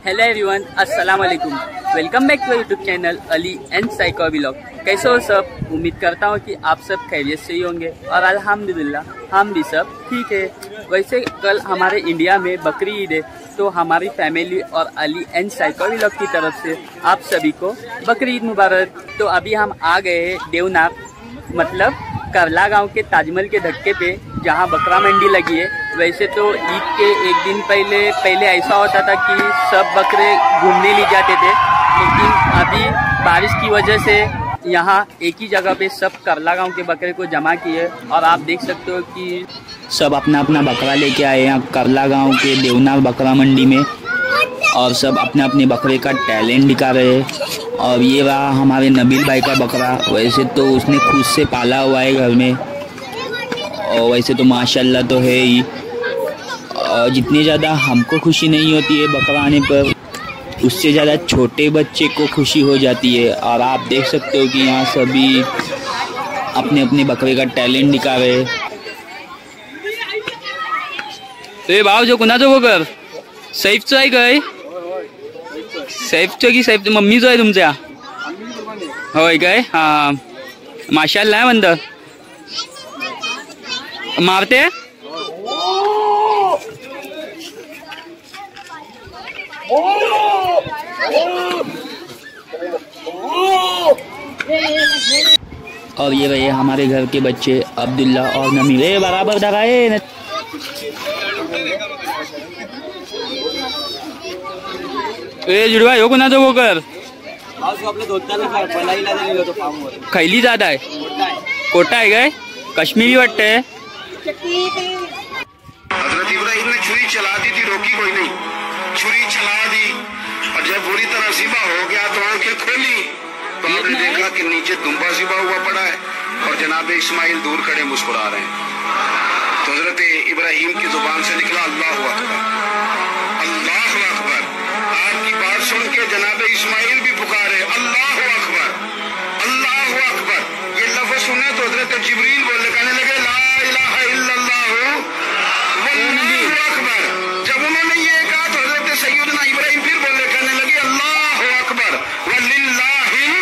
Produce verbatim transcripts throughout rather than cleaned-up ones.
Hello everyone, अस्सलाम वालेकुम। Welcome back to YouTube channel Ali and psycho vlog. कैसे हो सब? उम्मीद करता हूँ कि आप सब खैरियत से ही होंगे और अल्हम्दुलिल्लाह हम भी सब ठीक है। वैसे कल हमारे इंडिया में बकरी ईद है, तो हमारी फैमिली और अली एंड साइको व्लॉग की तरफ से आप सभी को बकरी ईद मुबारक। तो अभी हम आ गए हैं देवनार, मतलब करला गांव के ताजमहल के धक्के पे, जहां बकरा मंडी लगी है। वैसे तो ईद के एक दिन पहले पहले ऐसा होता था कि सब बकरे घूमने ले जाते थे, लेकिन अभी बारिश की वजह से यहाँ एक ही जगह पे सब करला गांव के बकरे को जमा किए और आप देख सकते हो कि सब अपना अपना बकरा लेके आए हैं करला गांव के देवनार बकरा मंडी में, और सब अपने अपने बकरे का टैलेंट दिखा रहे हैं। और ये रहा हमारे नबील भाई का बकरा। वैसे तो उसने खुद से पाला हुआ है घर में, और वैसे तो माशाल्लाह तो है ही। और जितनी ज़्यादा हमको खुशी नहीं होती है बकरा आने पर, उससे ज़्यादा छोटे बच्चे को खुशी हो जाती है। और आप देख सकते हो कि यहाँ सभी अपने अपने बकरे का टैलेंट दिखा रहे हैं। तो भाव जो कुणा जो बकर सैफचं आहे काय? सैफचं की सैफ मम्मीचं आहे तुमच्या? होय काय? हां माशाल्लाह आहे म्हणतं. मारते और ये रहे हमारे घर के बच्चे अब्दुल्ला और नमीर बराबर डराए। ए जुड़वा हो कोणा जो कर खैली जात आहे, कोटा आहे काय? कश्मीरी वाटतंय। हजरत इब्राहिम ने छुरी चला दी थी, रोकी कोई नहीं, छुरी चला दी और जब बुरी तरह सिबा हो गया तो आंखें खोली तो आपने देखा कि नीचे दुम्बा सिबा हुआ पड़ा है और जनाब इस्माइल दूर खड़े मुस्कुरा रहे हैं। तो हजरत इब्राहिम की जुबान से निकला अल्लाह अकबर, अल्लाह अकबर। आपकी बात सुन के जनाब इस्माइल भी पुकारे अल्लाह अकबर, अल्लाह अकबर। ये लफ्ज सुने तो हजरत जिब्रील बोले, कहने लगे ला इलाहा इल्लल्लाह वल्लाहु अकबर। जब उन्होंने ये कहा तो हजरत सैयदना इब्राहिम फिर बोले, कहने लगे अल्लाहु अकबर वलिल्लाहिल।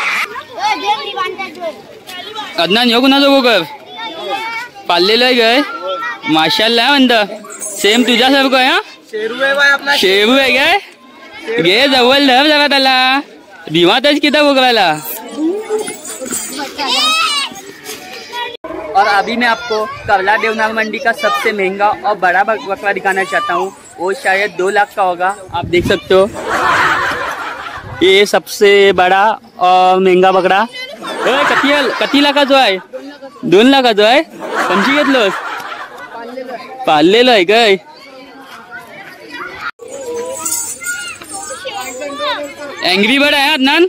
अदनान यो कुणा जो कर पाळलेलं आहे काय? माशाल्लाह म्हणतं. सेम तुझ्यासारखं आहे. हा शेरू आहे काय? घे जवळ धर जरा त्याला, भिवातच किती बकराला. और अभी मैं आपको करला देवनार मंडी का सबसे महंगा और बड़ा बकरा दिखाना चाहता हूँ। वो शायद दो लाख का होगा। आप देख सकते हो ये सबसे बड़ा और महंगा बकरा कती कती लाखाचो आहे? दोन लाखाचो आहे. पंची घेतलोस? पाळलेलं आहे काय? एंग्री बर्ड है अदनान।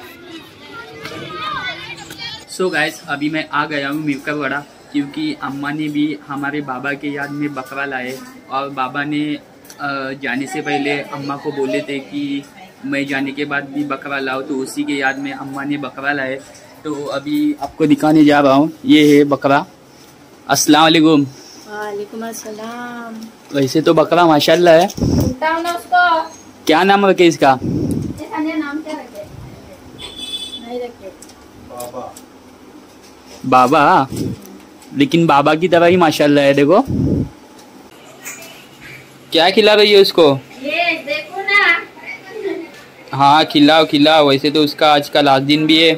सो so गाइस, अभी मैं आ गया हूँ मिरकर बड़ा, क्योंकि अम्मा ने भी हमारे बाबा के याद में बकरा लाए और बाबा ने जाने से पहले अम्मा को बोले थे कि मैं जाने के बाद भी बकरा लाओ, तो उसी के याद में अम्मा ने बकरा लाए। तो अभी आपको दिखाने जा रहा हूँ, ये है बकरा। अस्सलाम वालेकुम। वालेकुम अस्सलाम। वैसे तो बकरा माशाल्लाह है। उसको क्या नाम रखे इसका? नाम क्या रखे? नहीं रखे। बाबा। बाबा? लेकिन बाबा की तरह ही माशाल्लाह है। देखो क्या खिला रही है उसको? ये देखो ना। हाँ खिलाओ खिलाओ। वैसे तो उसका आज का लास्ट दिन भी है।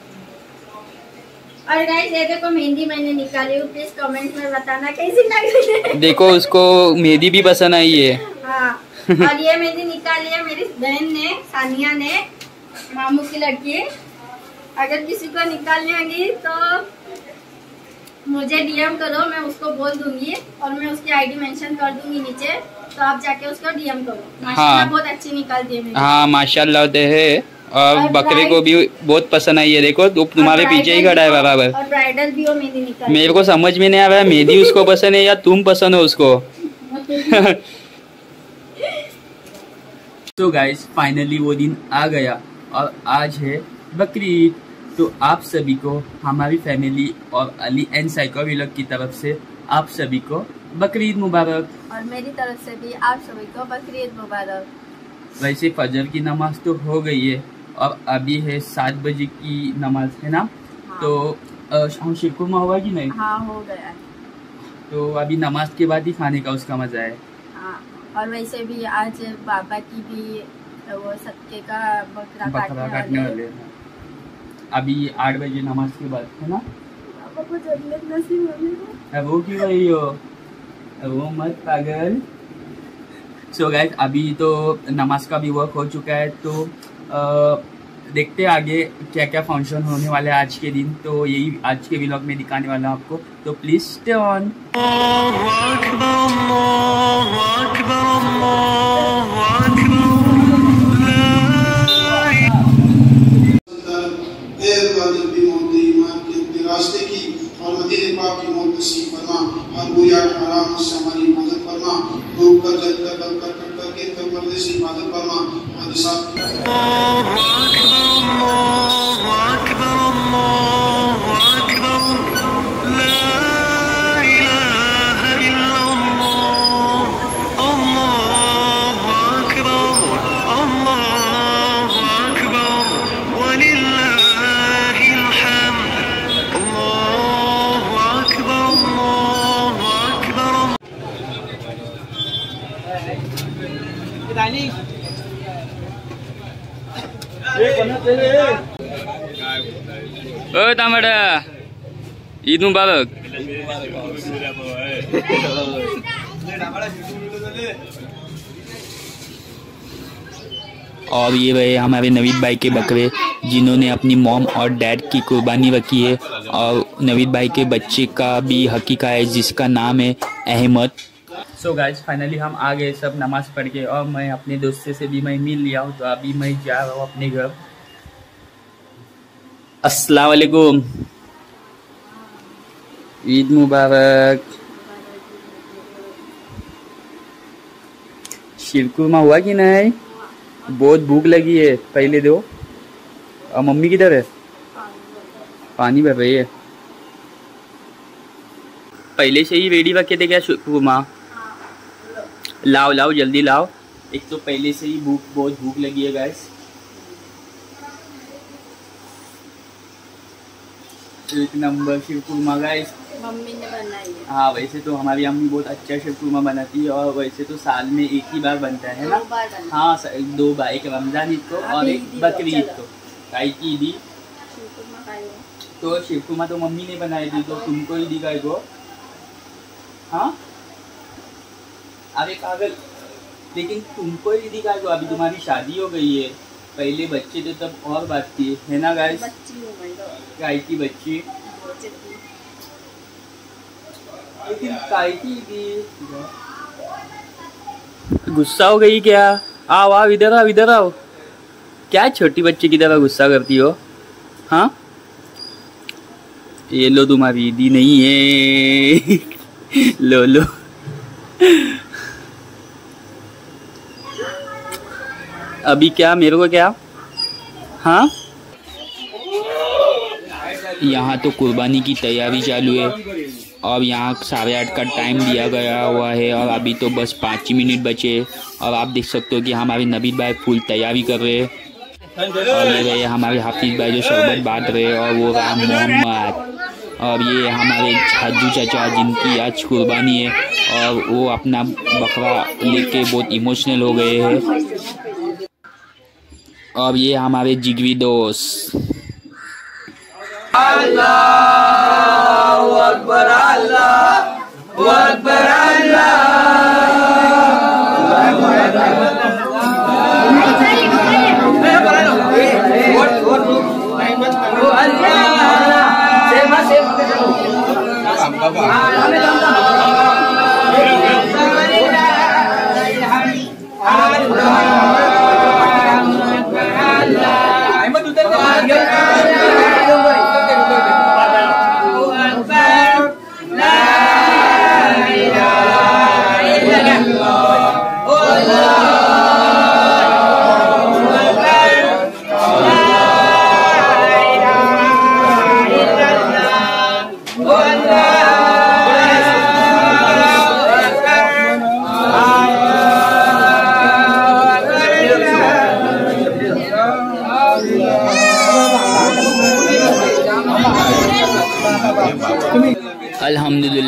और गाइस ये देखो मेहंदी मैंने निकाली हूँ, प्लीज कमेंट में बताना कैसी लग रही है। देखो उसको मेहंदी भी पसंद आई है। हाँ और ये मेहंदी निकाली है मेरी बहन ने, सानिया ने, मामू की लड़की। अगर किसी को निकालनी होगी तो मुझे डीएम करो, मैं उसको बोल दूंगी और मैं उसकी आईडी मेंशन कर दूंगी नीचे, तो आप जाके उसको डीएम करो। माशाल्लाह हाँ। बहुत अच्छी निकालती है मेरी। हाँ माशाल्लाह तो है, और बकरे को भी बहुत पसंद आई है। देखो तो तुम्हारे पीछे ही खड़ा है बराबर। और ब्राइडल भी वो मेहंदी निकाली। मेरे को समझ में नहीं आ रहा है मेहंदी उसको पसंद है या तुम पसंद हो उसको। तो गाइस फाइनली वो दिन आ गया और आज है बकरी ईद। तो आप सभी को हमारी फैमिली और अली एंड साइको व्लॉग की तरफ से आप सभी को बकरी ईद मुबारक। और मेरी तरफ से भी आप सभी को बकरी ईद मुबारक। वैसे फजर की नमाज तो हो गई है और अभी है सात बजे की नमाज, है ना? हाँ। तो शीरकुरमा हुआ कि नहीं? हाँ हो गया। तो अभी नमाज के बाद ही खाने का उसका मजा है। हाँ, और वैसे भी आज बाबा की भी वो सत्के का बकरा, बकरा काटने वाले हैं। अभी आठ बजे नमाज के बाद, है ना? बाबा को जन्नत नसीब होने वो क्यों रही हो, वो मत पागल। सो गाइस अभी तो नमाज का भी वर्क हो चुका है, तो आ, देखते हैं आगे क्या क्या फंक्शन होने वाले हैं आज के दिन। तो यही आज के व्लॉग में दिखाने वाला हूँ आपको, तो प्लीज स्टे ऑन। रास्ते की और मदीने पाक की मौत नसीब फरमा, हर बुरा हराम से हमारी मदद फरमा, रोक कर जल कर कर कर कर के कर मर्दे से इबादत फरमा। हमारे साथ ओ तामड़ा, ईद मुबारक। और ये रहे हमारे नवीद भाई के बकरे, जिन्होंने अपनी मॉम और डैड की कुर्बानी रखी है। और नवीद भाई के बच्चे का भी हकीका है जिसका नाम है अहमद। सो गाइज फाइनली हम आ गए सब नमाज पढ़ के, और मैं अपने दोस्त से भी मैं मिल लिया हूँ। तो अभी मैं जा रहा हूँ अपने घर। अस्सलाम वालेकुम, ईद मुबारक। शीरकुरमा हुआ कि नहीं? बहुत भूख लगी है, पहले दो। और मम्मी किधर है? पानी भर रही है। पहले से ही रेडी रखे थे क्या शीरकुरमा? लाओ लाओ जल्दी लाओ, एक तो पहले से ही भूख बहुत भूख लगी है गाइस। एक नंबर शीरकुरमा गाइस, मम्मी ने बनाई है। हाँ वैसे तो हमारी अम्मी बहुत अच्छा शीरकुरमा बनाती है, और वैसे तो साल में एक ही बार बनता है ना? हाँ दो बार, एक रमजान ईद को और एक बकरी ईद को। गाय की दी तो शीरकुरमा तो मम्मी ने बनाई थी, तो तुमको ही दी गाय को। हाँ अरे पागल, लेकिन तुमको ही दी गाय को, अभी तुम्हारी शादी हो गई है। पहले बच्चे थे तब और बात थी, है ना गाइस? गाय की बच्ची, लेकिन गाय की दी। गुस्सा हो गई क्या? आओ आओ इधर आओ इधर आओ। क्या छोटी बच्ची की तरह गुस्सा करती हो? हाँ ये लो, तुम्हारी दी नहीं है। लो लो। अभी क्या मेरे को क्या? हाँ यहाँ तो कुर्बानी की तैयारी चालू है, और यहाँ साढ़े आठ का टाइम दिया गया हुआ है, और अभी तो बस पाँच ही मिनट बचे। और आप देख सकते हो कि हमारे नबीद भाई फुल तैयारी कर रहे हैं। और ये रहे हमारे हाफिज भाई जो शरबत बांट रहे हैं, और वो राम मोहम्मद। और ये हमारे हज्जू चाचा जिनकी आज कुर्बानी है, और वो अपना बकरा लेके बहुत इमोशनल हो गए हैं। और ये हमारे जिगरी दोस्त। अल्लाहु अकबर, अल्लाहु अकबर,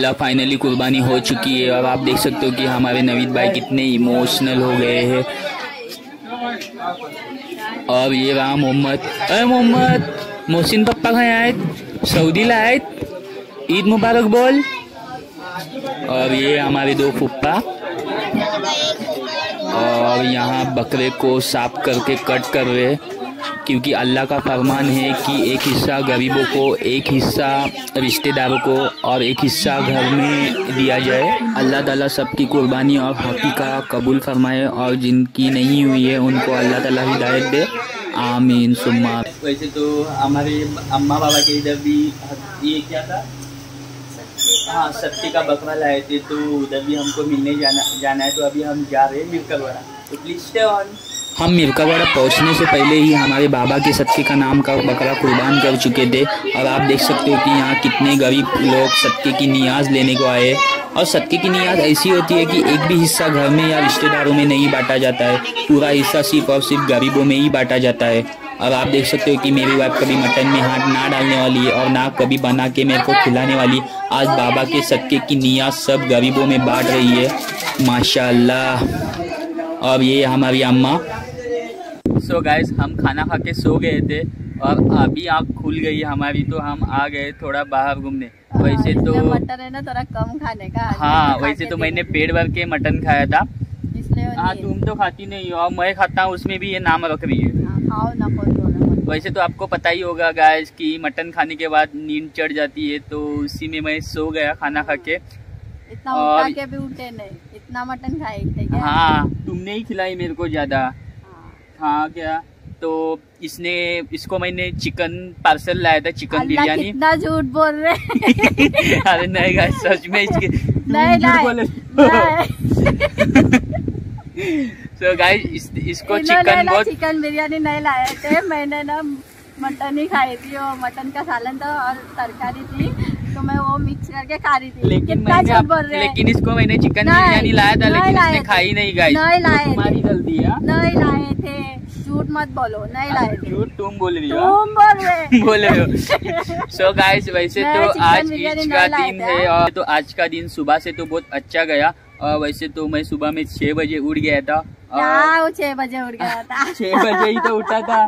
अल्हम्दुलिल्लाह फाइनली कुर्बानी हो चुकी है और आप देख सकते हो कि हमारे नवीद भाई कितने इमोशनल हो गए हैं। और ये रहा मोहम्मद। अरे मोहम्मद, मोहसिन पप्पा कहाँ आए? सऊदीला आए। ईद मुबारक बोल। और ये हमारे दो फुप्पा, और यहाँ बकरे को साफ करके कट कर रहे, क्योंकि अल्लाह का फरमान है कि एक हिस्सा गरीबों को, एक हिस्सा रिश्तेदारों को और एक हिस्सा घर में दिया जाए। अल्लाह ताला सबकी कुर्बानी और हकीका कबूल फरमाए और जिनकी नहीं हुई है उनको अल्लाह ताला हिदायत दे, आमीन सुम्मा। वैसे तो हमारे अम्मा बाबा के इधर भी ये क्या था, हाँ सत्ती का बकरा लाए थे, तो उधर भी हमको मिलने जाना जाना है। तो अभी हम जा रहे हैं मिरकलवाड़ा, तो प्लीज स्टे ऑन। हम मिरकलवाड़ा पहुंचने से पहले ही हमारे बाबा के सत्ती का नाम का बकरा कुर्बान कर चुके थे। और आप देख सकते हो कि यहाँ कितने गरीब लोग सत्ते की नियाज लेने को आए। और सत्ते की नियाज ऐसी होती है कि एक भी हिस्सा घर में या रिश्तेदारों में नहीं बांटा जाता है, पूरा हिस्सा सिर्फ और सिर्फ गरीबों में ही बांटा जाता है। और आप देख सकते हो कि मेरी वाइफ कभी मटन में हाथ ना डालने वाली है और ना कभी बना के मेरे को खिलाने वाली। आज बाबा के सदके की नियाज सब गरीबों में बांट रही है, माशाल्लाह। और ये हमारी अम्मा। सो गाइस, हम खाना खा के सो गए थे और अभी आँख खुल गई हमारी, तो हम आ गए थोड़ा बाहर घूमने। वैसे तो मटन है ना थोड़ा कम खाने का। हाँ, वैसे तो मैंने पेट भर के मटन खाया था। हाँ, तुम तो खाती नहीं हो और मैं खाता हूँ, उसमें भी ये नाम रख रही है। खाओ ना, कोई बोला। वैसे तो आपको पता ही होगा गाइस कि मटन खाने के बाद नींद चढ़ जाती है, तो उसी में मैं सो गया खाना खा के। इतना उठा के भी उठे नहीं, इतना मटन खाए थे क्या? हाँ, तुमने ही खिलाई मेरे को ज्यादा। हाँ क्या, तो इसने इसको मैंने चिकन पार्सल लाया था, चिकन बिरयानी। कितना झूठ बोल रहे। अरे नहीं गाइस, सच में इसके नहीं झूठ बोले। सो गाइस, इस, इसको चिकन बहुत चिकन बिरयानी नहीं लाए थे, मैंने ना मटन ही खाई थी। और मटन का सालन था और तरकारी थी, तो मैं वो मिक्स करके खा रही थी। लेकिन कितना मैंने झूठ बोल रहे। लेकिन इसको मैंने चिकन बिरयानी लाया था, लेकिन इसने खाई नहीं गाइस। नहीं लाए, तुम्हारी गलती है। नहीं लाए थे, झूठ मत बोलो, नहीं लाए थे। झूठ तुम बोल रही हो। तुम बोल रहे बोल रहे हो। सो गाइस, वैसे तो आज ईद का दिन है और तो आज का दिन सुबह से तो बहुत अच्छा गया। और वैसे तो मैं सुबह में छह बजे उठ गया था। और छह बजे उठ गया था। छह बजे ही तो उठा था।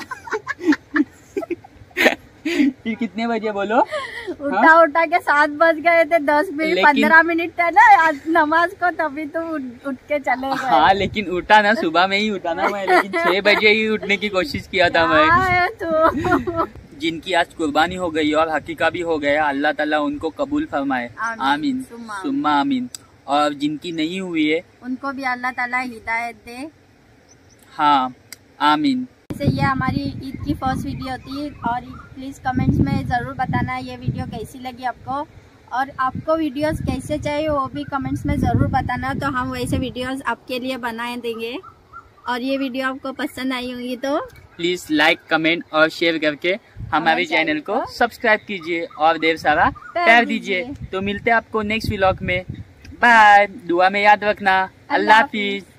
फिर कितने बजे बोलो? उठा हाँ? उठा के सात बज गए थे, दस मिनट पंद्रह मिनट था ना आज नमाज को, तभी तो उठ के चले गए। हाँ, लेकिन उठा ना, सुबह में ही उठा ना मैं, लेकिन छह बजे ही उठने की कोशिश किया था मैं। तो जिनकी आज कुर्बानी हो गई और हकीका भी हो गया, अल्लाह ताला उनको कबूल फरमाए, आमीन सुम्मा आमीन। और जिनकी नहीं हुई है उनको भी अल्लाह ताला हिदायत दे, हाँ आमीन। जैसे ये हमारी ईद की फर्स्ट वीडियो थी और प्लीज़ कमेंट्स में ज़रूर बताना ये वीडियो कैसी लगी आपको, और आपको वीडियोस कैसे चाहिए वो भी कमेंट्स में ज़रूर बताना, तो हम वैसे वीडियोस आपके लिए बनाए देंगे। और ये वीडियो आपको पसंद आई होगी तो प्लीज़ लाइक, कमेंट और शेयर करके हमारे चैनल को सब्सक्राइब कीजिए और ढेर सारा प्यार दीजिए। तो मिलते हैं आपको नेक्स्ट व्लॉग में। बाय, दुआ में याद रखना। अल्लाह हाफिज।